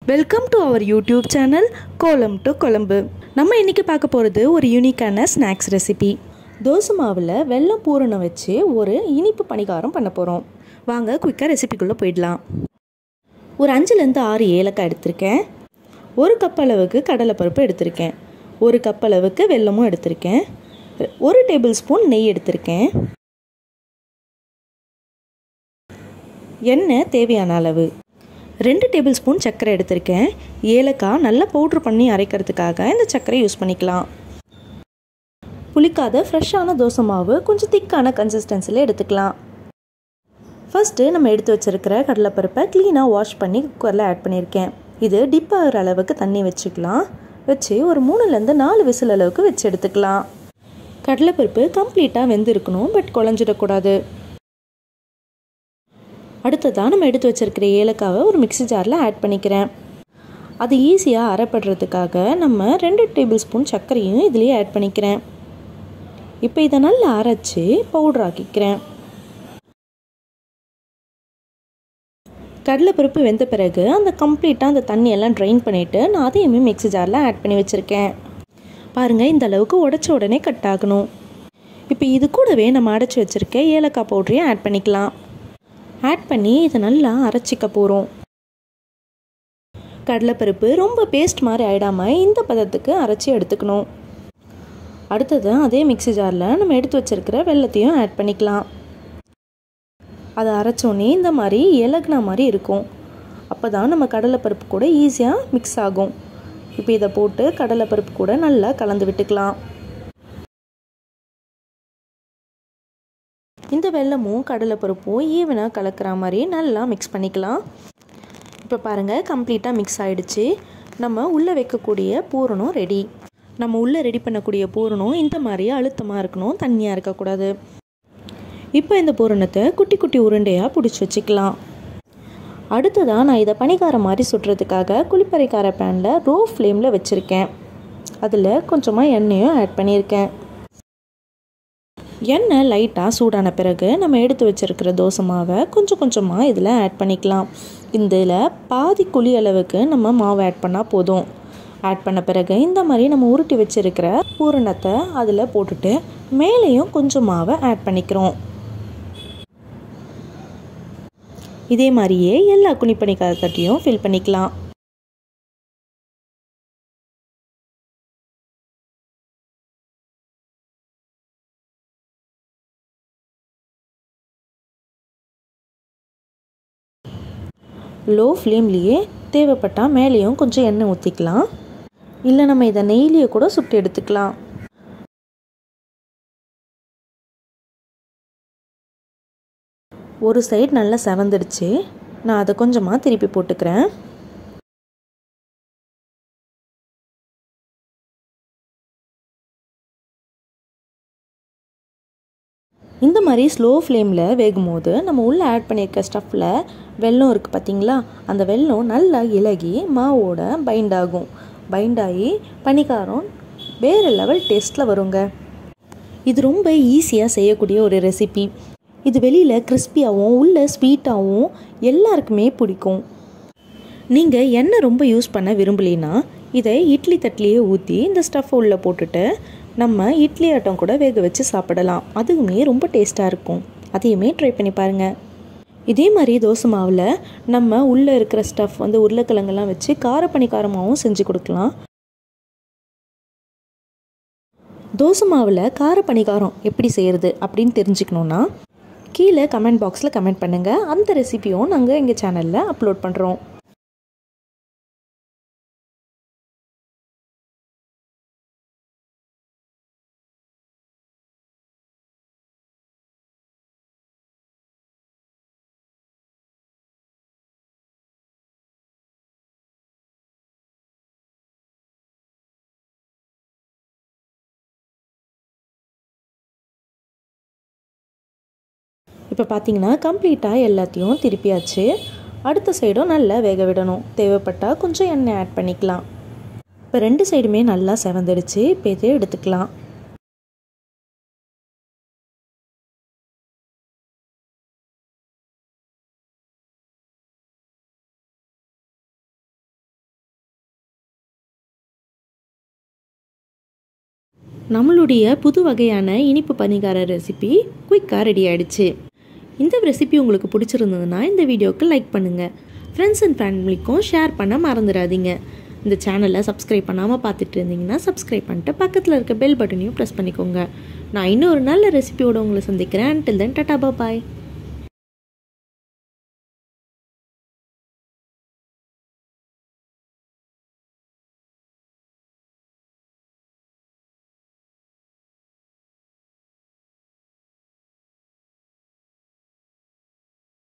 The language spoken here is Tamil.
Welcome to our YouTube channel Kolam to Kozhambu. நம்ம இன்றைக்கி பார்க்க போகிறது ஒரு யூனிக்கான ஸ்நாக்ஸ் ரெசிபி. தோசை மாவில் வெல்லம் பூரணம் வச்சு ஒரு இனிப்பு பணிகாரம் பண்ண போகிறோம். வாங்க குயிக்காக ரெசிபிக்குள்ளே போயிடலாம். ஒரு 5லேருந்து 6 ஏலக்காய் எடுத்திருக்கேன். 1 கப் அளவுக்கு கடலைப்பருப்பு எடுத்திருக்கேன். 1 கப் அளவுக்கு வெல்லமும் எடுத்திருக்கேன். 1 டேபிள் ஸ்பூன் நெய் எடுத்திருக்கேன். எண்ணெய் தேவையான அளவு. 2 டேபிள் ஸ்பூன் சர்க்கரை எடுத்திருக்கேன். ஏலக்காய் நல்லா பவுட்ரு பண்ணி அரைக்கிறதுக்காக இந்த சர்க்கரை யூஸ் பண்ணிக்கலாம். புளிக்காத ஃப்ரெஷ்ஷான தோசை மாவு கொஞ்சம் திக்கான கன்சிஸ்டன்சியில் எடுத்துக்கலாம். ஃபஸ்ட்டு நம்ம எடுத்து வச்சுருக்கிற கடலைப்பருப்பை க்ளீனாக வாஷ் பண்ணி குக்கரில் ஆட் பண்ணியிருக்கேன். இது டிப் ஆகிற அளவுக்கு தண்ணி வச்சுக்கலாம். வச்சு ஒரு 3லேருந்து 4 விசில் அளவுக்கு வச்சு எடுத்துக்கலாம். கடலைப்பருப்பு கம்ப்ளீட்டாக வெந்திருக்கணும், பட் குழஞ்சிடக்கூடாது. அடுத்ததாக நம்ம எடுத்து வச்சுருக்கிற ஏலக்காவை ஒரு மிக்ஸி ஜாரில் ஆட் பண்ணிக்கிறேன். அது ஈஸியாக அரைப்படுறதுக்காக நம்ம 2 டேபிள் ஸ்பூன் சர்க்கரையும் இதுலேயே ஆட் பண்ணிக்கிறேன். இப்போ இதை நல்லா அரைச்சி பவுடர் ஆக்கிக்கிறேன். கடலைப்பருப்பு வெந்த பிறகு அந்த கம்ப்ளீட்டாக அந்த தண்ணியெல்லாம் ட்ரைன் பண்ணிவிட்டு நான் அதையுமே மிக்ஸி ஜாரில் ஆட் பண்ணி வச்சுருக்கேன். பாருங்கள், இந்த அளவுக்கு உடச்ச உடனே கட் ஆகணும். இப்போ இது கூடவே நம்ம அடைச்சி வச்சுருக்க ஏலக்காய் பவுடரையும் ஆட் பண்ணிக்கலாம். ஆட் பண்ணி இதை நல்லா அரைச்சிக்க போகிறோம். கடலைப்பருப்பு ரொம்ப பேஸ்ட் மாதிரி ஆகிடாமல் இந்த பதத்துக்கு அரைச்சி எடுத்துக்கணும். அடுத்தது அதே மிக்ஸி ஜாரில் நம்ம எடுத்து வச்சுருக்கிற வெல்லத்தையும் ஆட் பண்ணிக்கலாம். அதை அரைச்சோன்னே இந்த மாதிரி இலகுனா மாதிரி இருக்கும். அப்போ தான் நம்ம கடலைப்பருப்பு கூட ஈஸியாக மிக்ஸ் ஆகும். இப்போ இதை போட்டு கடலைப்பருப்பு கூட நல்லா கலந்து விட்டுக்கலாம். இந்த வெல்லமும் கடலைப்பருப்பும் ஈவனாக கலக்கிற மாதிரி நல்லா மிக்ஸ் பண்ணிக்கலாம். இப்போ பாருங்கள், கம்ப்ளீட்டாக மிக்ஸ் ஆகிடுச்சு. நம்ம உள்ளே வைக்கக்கூடிய பூரணம் ரெடி. நம்ம உள்ளே ரெடி பண்ணக்கூடிய பூரணம் இந்த மாதிரி அழுத்தமாக இருக்கணும், தண்ணியாக இருக்கக்கூடாது. இப்போ இந்த பூரணத்தை குட்டி குட்டி உருண்டையாக பிடிச்சி வச்சுக்கலாம். அடுத்ததாக நான் இதை பணிகாரம் மாதிரி சுடுறதுக்காக குழிப்பறைக்கார பேனில் லோ ஃப்ளேமில் வச்சுருக்கேன். அதில் கொஞ்சமாக எண்ணெயும் ஆட் பண்ணியிருக்கேன். எண்ணெய் லைட்டாக சூடான பிறகு நம்ம எடுத்து வச்சுருக்கிற தோசை மாவை கொஞ்சம் கொஞ்சமாக இதில் ஆட் பண்ணிக்கலாம். இதில் பாதி குழி அளவுக்கு நம்ம மாவு ஆட் பண்ணால் போதும். ஆட் பண்ண பிறகு இந்த மாதிரி நம்ம உருட்டி வச்சுருக்கிற பூரணத்தை அதில் போட்டுட்டு மேலேயும் கொஞ்சம் மாவை ஆட் பண்ணிக்கிறோம். இதே மாதிரியே எல்லா குழிப்பணிகாரத்தையும் ஃபில் பண்ணிக்கலாம். லோ ஃப்ளேம்லேயே தேவைப்பட்டால் மேலேயும் கொஞ்சம் எண்ணெய் ஊற்றிக்கலாம். இல்லை நம்ம இதை நெய்லியே கூட சுட்டு எடுத்துக்கலாம். ஒரு சைடு நல்லா செவந்துடுச்சு. நான் அதை கொஞ்சமாக திருப்பி போட்டுக்கிறேன். இந்த மாதிரி ஸ்லோ ஃப்ளேமில் வேகும்போது நம்ம உள்ளே ஆட் பண்ணியிருக்க ஸ்டஃப்பில் வெல்லம் இருக்குது பார்த்திங்களா, அந்த வெல்லம் நல்லா இலகி மாவோட பைண்ட் ஆகும். பைண்ட் ஆகி பணிகாரம் வேறு லெவல் டேஸ்ட்டில் வருங்க. இது ரொம்ப ஈஸியாக செய்யக்கூடிய ஒரு ரெசிபி. இது வெளியில் கிறிஸ்பியாகவும் உள்ளே ஸ்வீட்டாகவும் எல்லாருக்குமே பிடிக்கும். நீங்கள் எண்ணெய் ரொம்ப யூஸ் பண்ண விரும்பலைன்னா இதை இட்லி தட்டிலேயே ஊற்றி இந்த ஸ்டஃப்பை உள்ளே போட்டுட்டு நம்ம இட்லி ஆட்டம் கூட வேக வச்சு சாப்பிடலாம். அதுவுமே ரொம்ப டேஸ்ட்டாக இருக்கும். அதையுமே ட்ரை பண்ணி பாருங்கள். இதே மாதிரி தோசை மாவில் நம்ம உள்ளே இருக்கிற ஸ்டஃப் உருளைக்கிழங்கெல்லாம் வச்சு காரப்பணிகாரமாகவும் செஞ்சு கொடுக்கலாம். தோசை மாவில் காரப்பணிகாரம் எப்படி செய்கிறது அப்படின்னு தெரிஞ்சுக்கணுன்னா கீழே கமெண்ட் பாக்ஸில் கமெண்ட் பண்ணுங்கள். அந்த ரெசிபியும் நாங்கள் எங்கள் சேனலில் அப்லோட் பண்ணுறோம். இப்போ பார்த்தீங்கன்னா கம்ப்ளீட்டாக எல்லாத்தையும் திருப்பியாச்சு. அடுத்த சைடும் நல்லா வேக விடணும். தேவைப்பட்டால் கொஞ்சம் எண்ணெய் ஆட் பண்ணிக்கலாம். இப்போ 2 சைடுமே நல்லா செவந்துடுச்சு. இப்போ இதை எடுத்துக்கலாம். நம்மளுடைய புது வகையான இனிப்பு பணிகார ரெசிபி குயிக்காக ரெடி ஆகிடுச்சு. இந்த ரெசிபி உங்களுக்கு பிடிச்சிருந்ததுன்னா இந்த வீடியோவுக்கு லைக் பண்ணுங்கள். ஃப்ரெண்ட்ஸ் அண்ட் ஃபேமிலிக்கும் ஷேர் பண்ண மறந்துடாதீங்க. இந்த சேனலை சப்ஸ்கிரைப் பண்ணாமல் பார்த்துட்டு இருந்தீங்கன்னா சப்ஸ்கிரைப் பண்ணிட்டு பக்கத்தில் இருக்க பெல் பட்டனையும் ப்ரெஸ் பண்ணிக்கோங்க. நான் இன்னும் ஒரு நல்ல ரெசிபியோடு உங்களை சந்திக்கிறேன். Until then, டாடா பாய்.